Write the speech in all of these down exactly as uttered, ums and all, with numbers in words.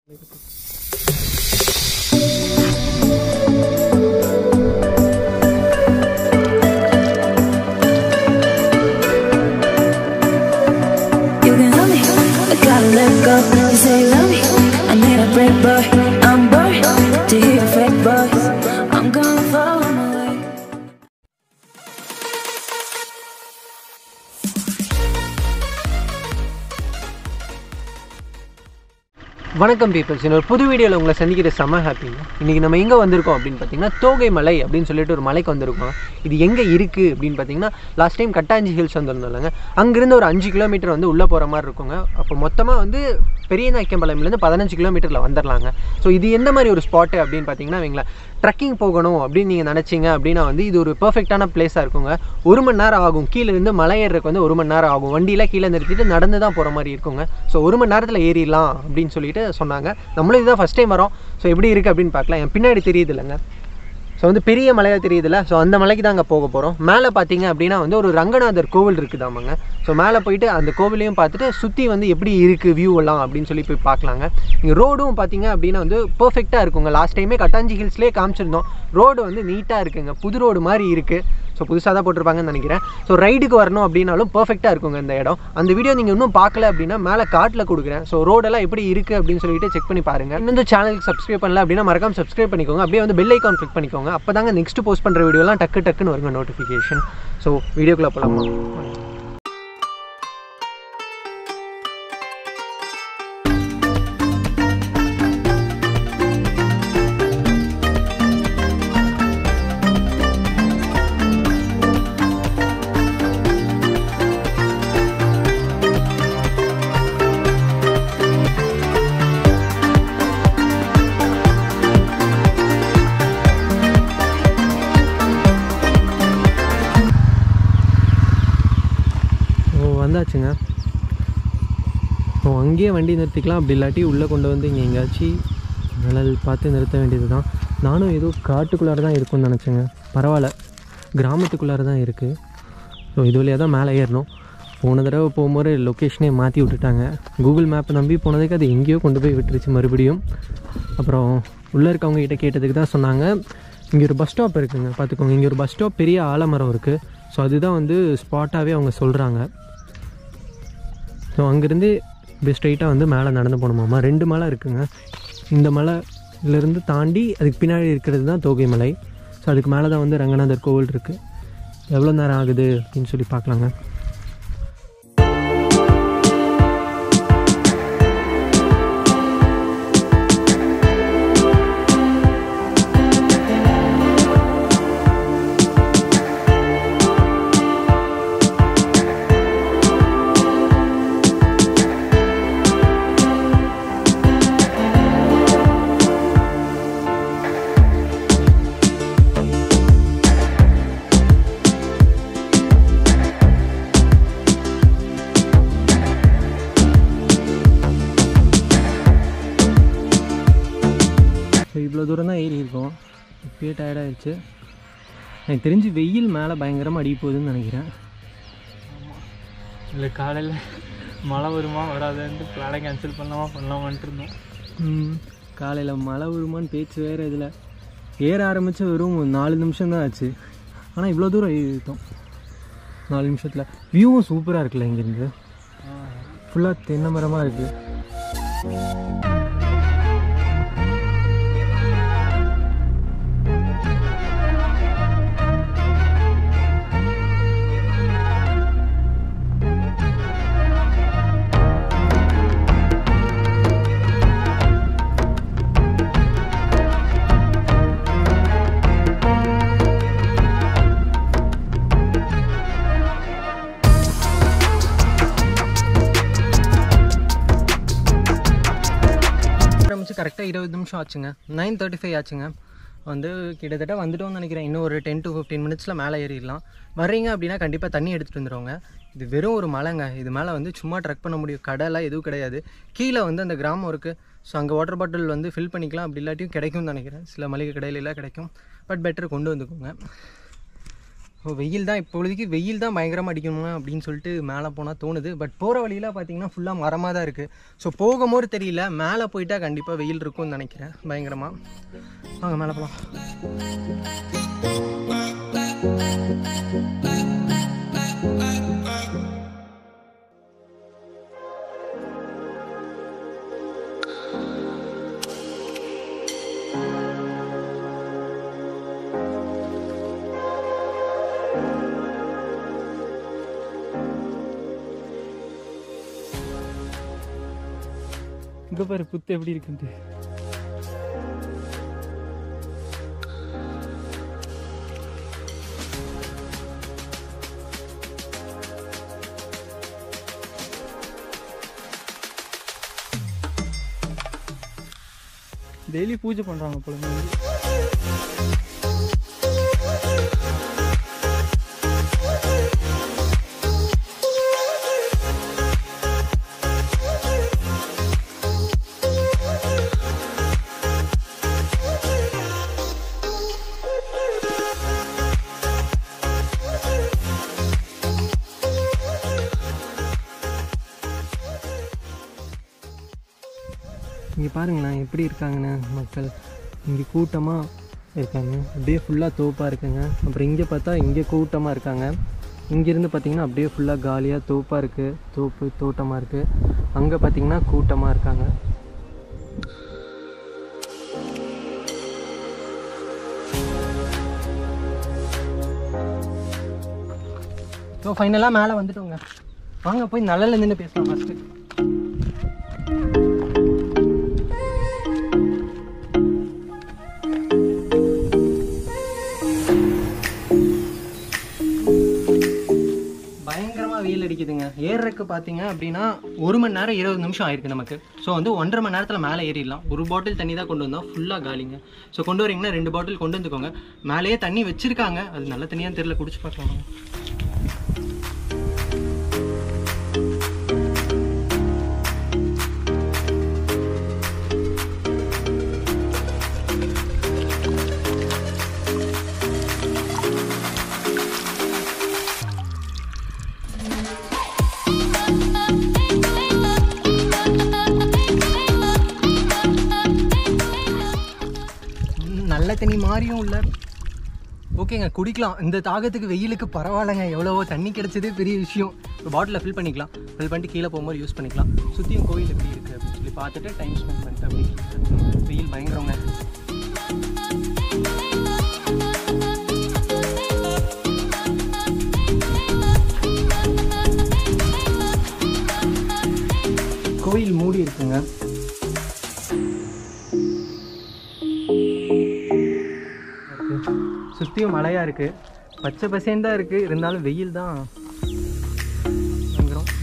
வணக்கம் பீப்பிள்ஸ், இன்னொரு புது வீடியோவில் உங்களை சந்திக்கிற செம்ம ஹாப்பிங்க. இன்றைக்கி நம்ம எங்கே வந்திருக்கோம் அப்படின்னு பார்த்தீங்கன்னா தோகைமலை அப்படின்னு சொல்லிட்டு ஒரு மலைக்கு வந்திருக்கோம். இது எங்கே இருக்குது அப்படின்னு பார்த்தீங்கன்னா லாஸ்ட் டைம் கட்டாஞ்சி ஹில்ஸ் வந்திருந்தோம்லங்க, அங்கேருந்து ஒரு அஞ்சு கிலோமீட்டர் வந்து உள்ளே போகிற மாதிரி இருக்குங்க. அப்போ மொத்தமாக வந்து பெரிய நாய்க்கம்பாளையம்லேருந்து பதினஞ்சு கிலோமீட்டரில் வந்துடலாங்க. ஸோ இது எந்த மாதிரி ஒரு ஸ்பாட்டு அப்படின்னு பார்த்தீங்கன்னா வைங்களேன், ட்ரக்கிங் போகணும் அப்படின்னு நீங்கள் நினச்சிங்க அப்படின்னா வந்து இது ஒரு பர்ஃபெக்டான பிளேஸாக இருக்குங்க. ஒரு மணி நேரம் ஆகும், கீழே இருந்து மலை ஏறுறதுக்கு வந்து ஒரு மணி நேரம் ஆகும். வண்டியில் கீழே நிறுத்திட்டு நடந்து தான் போகிற மாதிரி இருக்குங்க. ஸோ ஒரு மணி நேரத்தில் ஏறிடலாம் அப்படின்னு சொல்லிட்டு சொன்னாங்க. நம்மளும் இதுதான் ஃபஸ்ட் டைம் வரோம். ஸோ எப்படி இருக்குது அப்படின்னு பார்க்கலாம். என் பின்னாடி தெரியுது இல்லைங்க, ஸோ வந்து பெரிய மலையாக தெரியுதுல்ல, ஸோ அந்த மலைக்கு தான் அங்கே போக போகிறோம். மேலே பார்த்தீங்க அப்படின்னா வந்து ஒரு ரங்கநாதர் கோவில் இருக்குதாமாங்க. ஸோ மேலே போயிட்டு அந்த கோவிலையும் பார்த்துட்டு சுற்றி வந்து எப்படி இருக்குது வியூ எல்லாம் அப்படின்னு சொல்லி போய் பார்க்கலாங்க. இங்கே ரோடும் பார்த்தீங்க அப்படின்னா வந்து பர்ஃபெக்டாக இருக்குங்க. லாஸ்ட் டைமே கட்டாஞ்சி ஹில்ஸ்லேயே காமிச்சிருந்தோம். ரோடு வந்து நீட்டாக இருக்குங்க, புது ரோடு மாதிரி இருக்குது. ஸோ புதுசாக தான் போட்டிருப்பாங்கன்னு நினைக்கிறேன். ஸோ ரைடுக்கு வரணும் அப்படின்னாலும் பர்ஃபெக்டாக இருக்குங்க இந்த இடம். அந்த வீடியோ நீங்கள் இன்னும் பார்க்கல அப்படின்னா மேலே காட்டில் கொடுக்குறேன். ஸோ ரோடெல்லாம் எப்படி இருக்குது அப்படின்னு சொல்லிட்டு செக் பண்ணி பாருங்கள். இன்னும் இந்த சேனலுக்கு சப்ஸ்கிரைப் பண்ணல அப்படின்னா மறக்காம சப்ஸ்கிரைப் பண்ணிக்கோங்க. அப்படியே வந்து பெல் ஐக்கான் கிளிக் பண்ணிக்கோங்க. அப்போ தாங்க நெக்ஸ்ட் போஸ்ட் பண்ணுற வீடியோலாம் டக்கு டக்குன்னு வருங்க நோட்டிஃபிகேஷன். ஸோ வீடியோக்குள்ளே போகலாமா? வந்தாச்சுங்க. ஸோ அங்கேயே வண்டி நிறுத்திக்கலாம், அப்படி இல்லாட்டி உள்ளே கொண்டு வந்து இங்கே எங்கேயாச்சும் நிழல் பார்த்து நிறுத்த வேண்டியது தான். நானும் ஏதோ காட்டுக்குள்ளார தான் இருக்கும்னு நினச்சேங்க. பரவாயில்ல, கிராமத்துக்குள்ளார தான் இருக்குது. ஸோ இது வழியாக தான் மேலே ஏறணும். போன தடவை போகும்போது லொக்கேஷனே மாற்றி விட்டுட்டாங்க. கூகுள் மேப்பை நம்பி போனதுக்கு அது எங்கேயோ கொண்டு போய் விட்டுருச்சு மறுபடியும். அப்புறம் உள்ளே இருக்கவங்க கிட்ட கேட்டதுக்கு தான் சொன்னாங்க, இங்கே ஒரு பஸ் ஸ்டாப் இருக்குதுங்க பார்த்துக்கோங்க. இங்கே ஒரு பஸ் ஸ்டாப், பெரிய ஆலமரம் இருக்குது. ஸோ அதுதான் வந்து ஸ்பாட்டாகவே அவங்க சொல்கிறாங்க. ஸோ அங்கேருந்து இப்படி ஸ்ட்ரைட்டாக வந்து மேலே நடந்து போகணுமாம்மா. ரெண்டு மலை இருக்குங்க. இந்த மலையிலேருந்து தாண்டி அதுக்கு பின்னாடி இருக்கிறது தான் தோகைமலை. ஸோ அதுக்கு மேலே தான் வந்து ரங்கநாதர் கோவில் இருக்குது. எவ்வளோ நேரம் ஆகுது அப்படின்னு சொல்லி பார்க்கலாங்க. இவ்வளோ தூரம் தான் ஏறி இருக்கோம். இப்போயே டயர்டாகிடுச்சு. எனக்கு தெரிஞ்சு வெயில் மேலே பயங்கரமாக அடி போகுதுன்னு நினைக்கிறேன். ஆமாம், இல்லை காலையில் மழை வருமா வராதுன்ட்டு பிளானை கேன்சல் பண்ணலாமா பண்ணலாமான்ட்டு இருந்தோம். காலையில் மழை வருமானு பேச்சு வேறு. இதில் ஏற ஆரம்பித்து வெறும் நாலு நிமிஷம் தான் ஆச்சு, ஆனால் இவ்வளோ தூரம் ஏறிட்டோம் நாலு நிமிஷத்தில். வியூவும் சூப்பராக இருக்குல்ல, இங்கேருந்து ஃபுல்லாக தென்னை மரமாக இருக்குது. கரெக்டாக இருபது நிமிஷம் ஆச்சுங்க. நைன் தேர்ட்டி ஃபைவ் ஆச்சுங்க. வந்து கிட்டத்தட்ட வந்துட்டோம்னு நினைக்கிறேன். இன்னும் ஒரு டென் டு ஃபிஃப்டீன் மினிட்ஸில் மேலே ஏறிடலாம். வர்றீங்க அப்படின்னா கண்டிப்பாக தண்ணி எடுத்துகிட்டு வந்துடுவாங்க. இது வெறும் ஒரு மலைங்க. இது மேலே வந்து சும்மா ட்ரக் பண்ண முடியும், கடைலாம் எதுவும் கிடையாது. கீழே வந்து அந்த கிராமம் இருக்குது. ஸோ அங்கே வாட்டர் பாட்டில் வந்து ஃபில் பண்ணிக்கலாம். அப்படி இல்லாட்டியும் கிடைக்கும்னு நினைக்கிறேன். சில மளிகை கடையிலலாம் கிடைக்கும். பட் பெட்டர் கொண்டு வந்துக்கோங்க. வெயில் தான் இப்பொழுதுக்கு வெயில் தான் பயங்கரமாக அடிக்கணுமா அப்படின்னு சொல்லிட்டு மேலே போனால் தோணுது. பட் போகிற வழியில் பார்த்தீங்கன்னா ஃபுல்லாக மரமாக தான் இருக்குது. ஸோ போகும்போது தெரியல, மேலே போயிட்டால் கண்டிப்பாக வெயில் இருக்கும்னு நினைக்கிறேன் பயங்கரமாக. வாங்க மேலே போகலாம். இங்கே பாரு புத்து எப்படி இருக்குன்ட்டு. டெய்லி பூஜை பண்ணுறாங்க போல. இங்கே பாருங்களேன் எப்படி இருக்காங்கண்ணே மக்கள். இங்கே கூட்டமாக இருக்காங்க, அப்படியே ஃபுல்லாக தோப்பாக இருக்குங்க. அப்புறம் இங்கே பார்த்தா இங்கே கூட்டமாக இருக்காங்க. இங்கேருந்து பார்த்திங்கன்னா அப்படியே ஃபுல்லாக காலியாக தோப்பாக இருக்குது, தோப்பு தோட்டமாக இருக்குது. அங்கே பார்த்திங்கன்னா கூட்டமாக இருக்காங்க. ஸோ ஃபைனலாக மேலே வந்துட்டோங்க. வாங்க போய் நல்லல நின்று பேசலாம் ஃபஸ்ட்டு. வெயில் அடிக்குதுங்க. ஏறுறதுக்கு பார்த்தீங்க அப்படின்னா ஒரு மணி நேரம் இருபது நிமிஷம் ஆயிருக்கு நமக்கு. ஸோ வந்து ஒன்றரை மணி நேரத்தில் மேலே ஏறிடலாம். ஒரு பாட்டில் தண்ணி தான் கொண்டு வந்தோம், ஃபுல்லாக காலிங்க. ஸோ கொண்டு வரீங்கன்னா ரெண்டு பாட்டில் கொண்டு வந்துக்கோங்க. மேலேயே தண்ணி வச்சுருக்காங்க, அது நல்ல தண்ணியாக தெரியல, குடிச்சு பார்க்கலாம். நல்ல தண்ணி மாதிரியும் இல்லை. ஓகேங்க, குடிக்கலாம். இந்த தாகத்துக்கு வெயிலுக்கு பரவாயில்லைங்க. எவ்வளவோ தண்ணி கிடச்சதே பெரிய விஷயம். இப்போ பாட்டிலில் ஃபில் பண்ணிக்கலாம். ஃபில் பண்ணிட்டு கீழே போகும்போது யூஸ் பண்ணிக்கலாம். சுற்றியும் கோயில் எப்படி இருக்குது அப்படின்னு சொல்லி பார்த்துட்டு டைம் ஸ்பெண்ட் பண்ணிட்டு அப்படி. வெயில் பயங்கரங்க. கோயில் மூடி இருக்குங்க. சுற்றியும் மழையாக இருக்குது, பச்சை பசேன்னு தான் இருக்குது. இருந்தாலும் வெயில் தான் பயங்கரம்.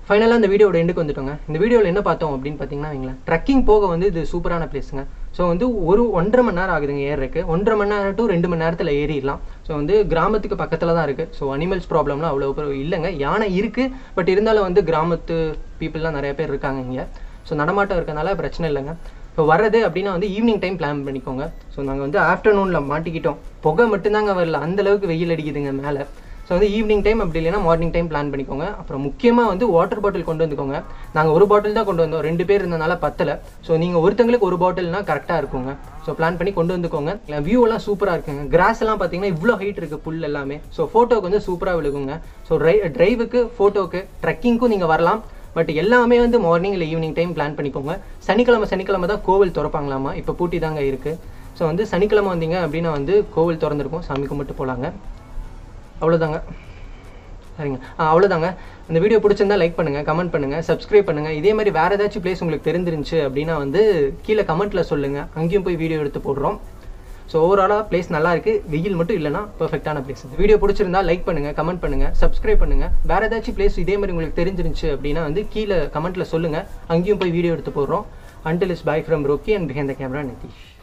ஃபைனலாக இந்த வீடியோட எண்டுக்கு வந்துட்டோங்க. இந்த வீடியோவில் என்ன பார்த்தோம் அப்படின்னு பார்த்தீங்கன்னா வைங்களேன், ட்ரெக்கிங் போக வந்து இது சூப்பரான பிளேஸுங்க. ஸோ வந்து ஒரு ஒன்றரை மணி நேரம் ஆகுதுங்க ஏறுறதுக்கு. ஒன்றரை மணி நேரம் டு ரெண்டு மணி நேரத்தில் ஏறிடலாம். ஸோ வந்து கிராமத்துக்கு பக்கத்தில் தான் இருக்குது. ஸோ அனிமல்ஸ் ப்ராப்ளம்லாம் அவ்வளோ இல்லைங்க. யானை இருக்குது, பட் இருந்தாலும் வந்து கிராமத்து பீப்புளெலாம் நிறைய பேர் இருக்காங்க இங்கே. ஸோ நடமாட்டம் இருக்கிறதுனால பிரச்சனை இல்லைங்க. ஸோ வர்றது அப்படின்னா வந்து ஈவினிங் டைம் பிளான் பண்ணிக்கோங்க. ஸோ நாங்கள் வந்து ஆஃப்டர்நூனில் மாட்டிக்கிட்டோம். புகை மட்டும்தாங்க வரல, அந்தளவுக்கு வெயில் அடிக்குதுங்க மேலே. ஸோ வந்து ஈவினிங் டைம் அப்படி இல்லைன்னா மார்னிங் டைம் பிளான் பண்ணிக்கோங்க. அப்புறம் முக்கியமாக வந்து வாட்டர் பாட்டில் கொண்டு வந்துக்கோங்க. நாங்கள் ஒரு பாட்டில் தான் கொண்டு வந்தோம், ரெண்டு பேர் இருந்தனால பத்தலை. ஸோ நீங்கள் ஒருத்தங்களுக்கு ஒரு பாட்டில்னா கரெக்டாக இருக்குங்க. ஸோ பிளான் பண்ணி கொண்டு வந்துக்கோங்க. வியூ எல்லாம் சூப்பராக இருக்குங்க. கிராஸ் எல்லாம் பார்த்தீங்கன்னா இவ்வளோ ஹைட் இருக்குது, புல் எல்லாமே. ஸோ ஃபோட்டோக்கு வந்து சூப்பராக விழுகுங்க. ஸோ ட்ரை ட்ரைவுக்கு ஃபோட்டோக்கு ட்ரெக்கிங்க்கும் நீங்கள் வரலாம். பட் எல்லாமே வந்து மார்னிங் இல்லை ஈவினிங் டைம் பிளான் பண்ணிக்கோங்க. சனிக்கிழமை சனிக்கிழமை தான் கோவில் திறப்பாங்களாமா, இப்போ பூட்டி தாங்க இருக்குது. ஸோ வந்து சனிக்கிழமை வந்தீங்க அப்படின்னா வந்து கோவில் திறந்துருக்கும், சாமி கும்பிட்டு போகலாங்க. அவ்வளோதாங்க, சரிங்க. அவ்வளோதாங்க. இந்த வீடியோ பிடிச்சிருந்தா லைக் பண்ணுங்கள், கமெண்ட் பண்ணுங்கள், சப்ஸ்கிரைப் பண்ணுங்கள். இதே மாதிரி வேறு ஏதாச்சும் பிளேஸ் உங்களுக்கு தெரிஞ்சிருந்துச்சு அப்படின்னா வந்து கீழே கமெண்ட்டில் சொல்லுங்கள், அங்கேயும் போய் வீடியோ எடுத்து போடுறோம். ஸோ ஓவராலாக பிளேஸ் நல்லா இருக்குது, வெயில் மட்டும் இல்லைனா பர்ஃபெக்டான பிளேஸ். வீடியோ பிடிச்சிருந்தா லைக் பண்ணுங்கள், கமெண்ட் பண்ணுங்கள், சப்ஸ்கிரைப் பண்ணுங்கள். வேறு ஏதாச்சும் பிளேஸ் இதே மாதிரி உங்களுக்கு தெரிஞ்சிருந்துச்சு அப்படின்னா வந்து கீழே கமெண்ட்டில் சொல்லுங்கள், அங்கேயும் போய் வீடியோ எடுத்து போடுறோம். Until it's bye from Roki and behind the camera Nithish.